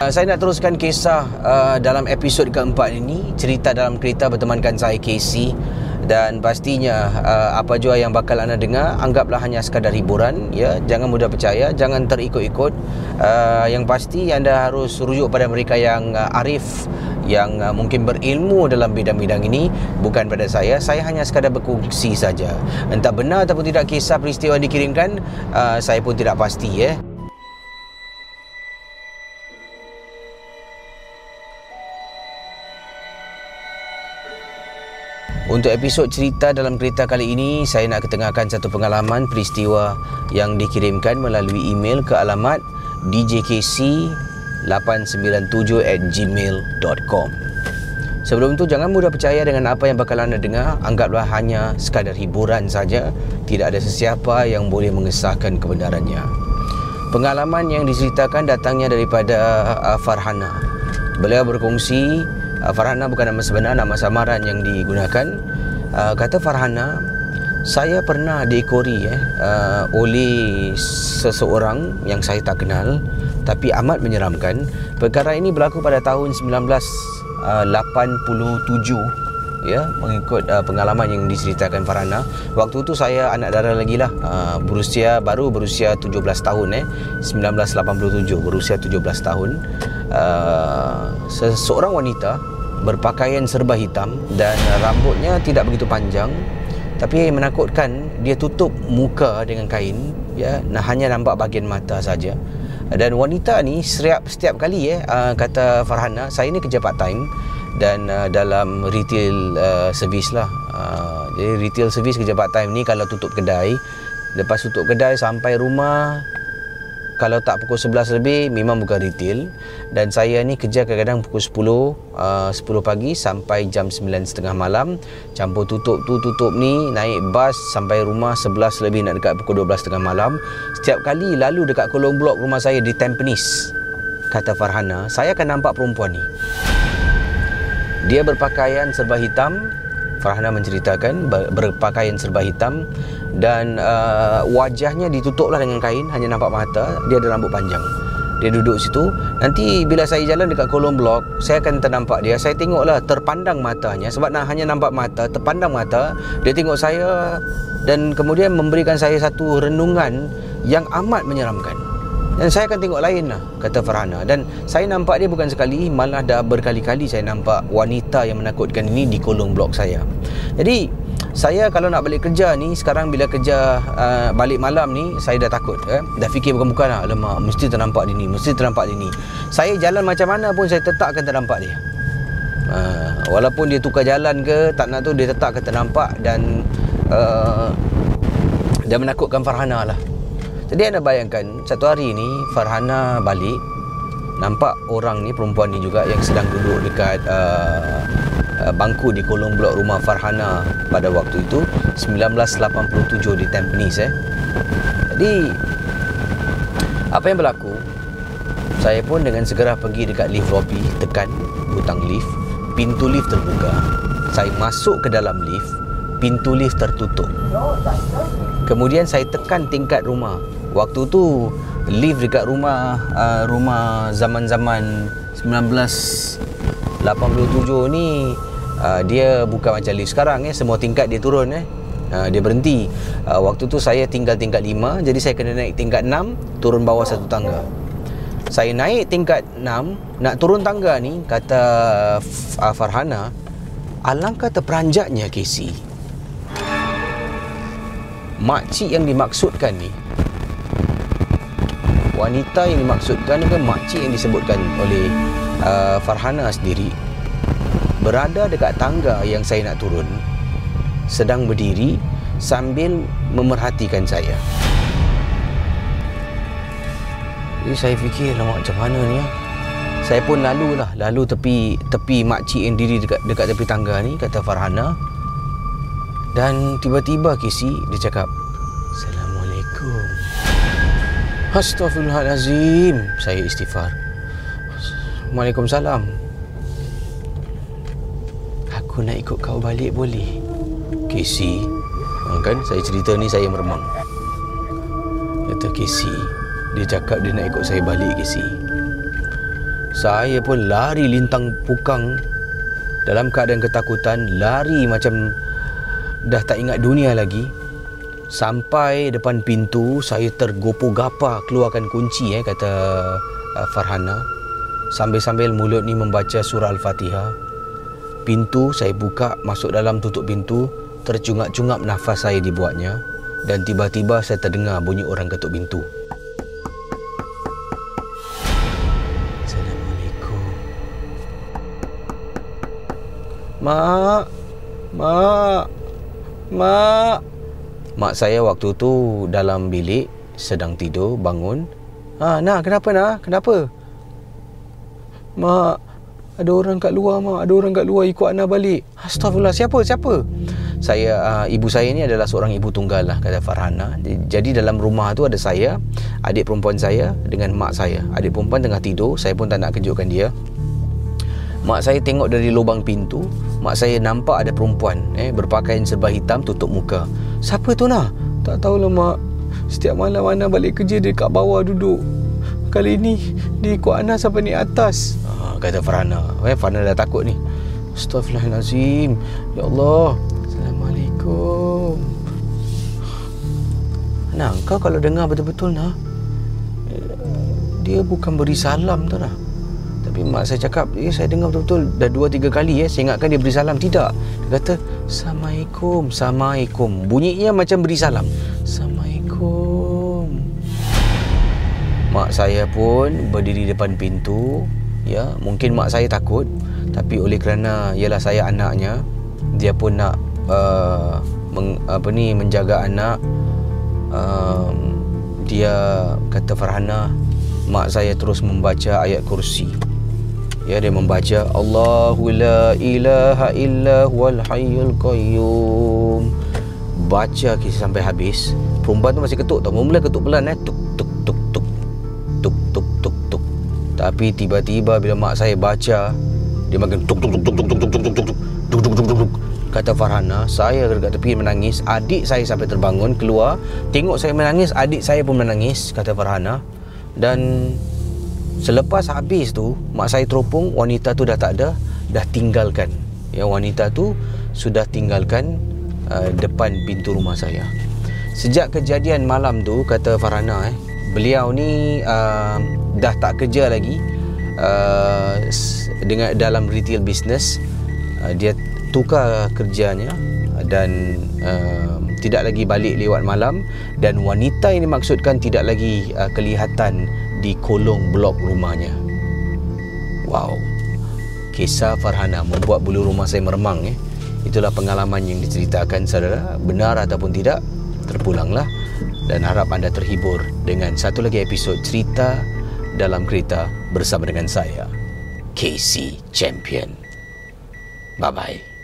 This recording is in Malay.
Saya nak teruskan kisah dalam episod keempat ini. Cerita dalam kereta bertemankan saya, Casey. Dan pastinya apa jua yang bakal anda dengar, anggaplah hanya sekadar hiburan, ya. Jangan mudah percaya, jangan terikut-ikut. Yang pasti anda harus rujuk pada mereka yang arif, yang mungkin berilmu dalam bidang-bidang ini. Bukan pada saya hanya sekadar berkongsi saja. Entah benar ataupun tidak kisah peristiwa yang dikirimkan, saya pun tidak pasti, ya. Untuk episod cerita dalam kereta kali ini, saya nak ketengahkan satu pengalaman peristiwa yang dikirimkan melalui email ke alamat djkc897@gmail.com. Sebelum tu, jangan mudah percaya dengan apa yang bakal anda dengar. Anggaplah hanya sekadar hiburan saja. Tidak ada sesiapa yang boleh mengesahkan kebenarannya. Pengalaman yang diceritakan datangnya daripada Farhana. Beliau berkongsi, Farhana bukan nama sebenar, nama samaran yang digunakan. Kata Farhana, saya pernah diekori oleh seseorang yang saya tak kenal, tapi amat menyeramkan. Perkara ini berlaku pada tahun 1987, ya, mengikut pengalaman yang diceritakan Farhana. Waktu tu saya anak dara lagi lah, baru berusia 17 tahun 1987, berusia 17 tahun. Seseorang wanita berpakaian serba hitam dan rambutnya tidak begitu panjang, tapi yang menakutkan, dia tutup muka dengan kain, ya, hanya nampak bahagian mata saja. Dan wanita ni setiap kali kata Farhana, saya ni kerja part time dan dalam retail service lah. Jadi retail service, kerja part time ni kalau tutup kedai, lepas tutup kedai sampai rumah, kalau tak pukul 11 lebih memang bukan retail. Dan saya ni kerja kadang-kadang pukul 10 pagi sampai jam 9.30 malam. Campur tutup ni, naik bas sampai rumah 11 lebih, nak dekat pukul 12.30 malam. Setiap kali lalu dekat kolong blok rumah saya di Tampines, kata Farhana, saya akan nampak perempuan ni. Dia berpakaian serba hitam. Farhana menceritakan berpakaian serba hitam dan wajahnya ditutuplah dengan kain, hanya nampak mata. Dia ada rambut panjang. Dia duduk situ. Nanti bila saya jalan dekat kolong blok, saya akan ternampak dia. Saya tengoklah, terpandang matanya, sebab hanya nampak mata, terpandang mata. Dia tengok saya dan kemudian memberikan saya satu renungan yang amat menyeramkan. Dan saya akan tengok lain lah, kata Farhana. Dan saya nampak dia bukan sekali, malah dah berkali-kali saya nampak wanita yang menakutkan ini di kolong blok saya. Jadi saya kalau nak balik kerja ni, sekarang bila kerja balik malam ni, saya dah takut, dah fikir bukan-bukan lah, alamak, mesti ternampak dia ni, mesti ternampak dia ni. Saya jalan macam mana pun saya tetap akan ternampak dia. Walaupun dia tukar jalan ke tak nak tu, dia tetap akan ternampak. Dan dia menakutkan Farhana lah. Jadi anda bayangkan, satu hari ni Farhana balik, nampak orang ni, perempuan ni juga, yang sedang duduk dekat bangku di kolong blok rumah Farhana pada waktu itu 1987 di Tampines. Jadi apa yang berlaku, saya pun dengan segera pergi dekat lift lobby, tekan butang lift, pintu lift terbuka. Saya masuk ke dalam lift, pintu lift tertutup. Kemudian saya tekan tingkat rumah. Waktu tu lift dekat rumah zaman-zaman 1987 ni, dia bukan macam lift sekarang, semua tingkat dia turun, dia berhenti. Waktu tu saya tinggal tingkat 5, jadi saya kena naik tingkat 6, turun bawah satu tangga. Saya naik tingkat 6, nak turun tangga ni, kata Farhana, alangkah terperanjatnya, Casey. Makcik yang dimaksudkan ni, wanita yang dimaksudkan ke makcik yang disebutkan oleh Farhana sendiri, berada dekat tangga yang saya nak turun, sedang berdiri sambil memerhatikan saya. Jadi saya fikir, lama macam mana ni ya? Saya pun lalu tepi makcik yang diri dekat tepi tangga ni, kata Farhana. Dan tiba-tiba Casey, dia cakap, Assalamualaikum. Astaghfirullahalazim. Saya istighfar. Waalaikumsalam. Aku nak ikut kau balik boleh? Casey, kan saya cerita ni saya meremang. Kata Casey, dia cakap dia nak ikut saya balik, Casey. Saya pun lari lintang pukang dalam keadaan ketakutan, lari macam dah tak ingat dunia lagi. Sampai depan pintu, saya tergopoh-gapah keluarkan kunci, kata Farhana, sambil-sambil mulut ni membaca surah Al-Fatihah. Pintu saya buka, masuk dalam, tutup pintu. Tercungap-cungap nafas saya dibuatnya. Dan tiba-tiba saya terdengar bunyi orang ketuk pintu. Assalamualaikum. Mak, mak, mak. Mak saya waktu tu dalam bilik sedang tidur, bangun. Nak, kenapa nak? Kenapa? Mak, ada orang kat luar, mak. Ada orang kat luar ikut Ana balik. Astagfirullah, siapa? Saya, ibu saya ni adalah seorang ibu tunggal lah, kata Farhana. Jadi dalam rumah tu ada saya, adik perempuan saya dengan mak saya. Adik perempuan tengah tidur, saya pun tak nak kejutkan dia. Mak saya tengok dari lubang pintu, mak saya nampak ada perempuan berpakaian serba hitam, tutup muka. Siapa tu nak? Tak tahulah mak. Setiap malam Ana balik kerja dia kat bawah duduk. Kali ni dia ikut Ana sampai ni atas, kata Farhana. Farhana dah takut ni. Astaghfirullahalazim. Ya Allah. Assalamualaikum. Nah, kau kalau dengar betul-betul nah, dia bukan beri salam tu dah. Tapi mak saya cakap, saya dengar betul-betul dah 2-3 kali saya ingatkan dia beri salam. Tidak. Dia kata Assalamualaikum, Assalamualaikum. Bunyinya macam beri salam. Assalamualaikum. Mak saya pun berdiri depan pintu. Ya, mungkin mak saya takut, tapi oleh kerana ialah saya anaknya, dia pun nak menjaga anak. Dia kata Farhana, mak saya terus membaca ayat kursi. Ya, dia membaca Allahu la ilaha illa huwal hayyul qayyum. Baca kisah sampai habis. Perempuan tu masih ketuk tau. Mula ketuk pelan tuk tuk tuk tuk tuk tuk tuk tuk. Tapi tiba-tiba bila mak saya baca, dia makin tuk tuk tuk tuk tuk tuk tuk tuk tuk tuk tuk tuk tuk. Kata Farhana, saya dekat tepi menangis. Adik saya sampai terbangun keluar, tengok saya menangis, adik saya pun menangis, kata Farhana. Dan selepas habis tu, mak saya teropong, wanita tu dah tak ada, dah tinggalkan. Ya, wanita tu sudah tinggalkan depan pintu rumah saya. Sejak kejadian malam tu, kata Farhana, beliau ni dah tak kerja lagi dengan dalam retail business. Dia tukar kerjanya dan tidak lagi balik lewat malam, dan wanita yang dimaksudkan tidak lagi kelihatan di kolong blok rumahnya. Wow, kisah Farhana membuat bulu rumah saya meremang. Itulah pengalaman yang diceritakan saudara. Benar ataupun tidak, terpulanglah, dan harap anda terhibur dengan satu lagi episod Cerita Dalam Kereta bersama dengan saya, KC Champion. Bye-bye.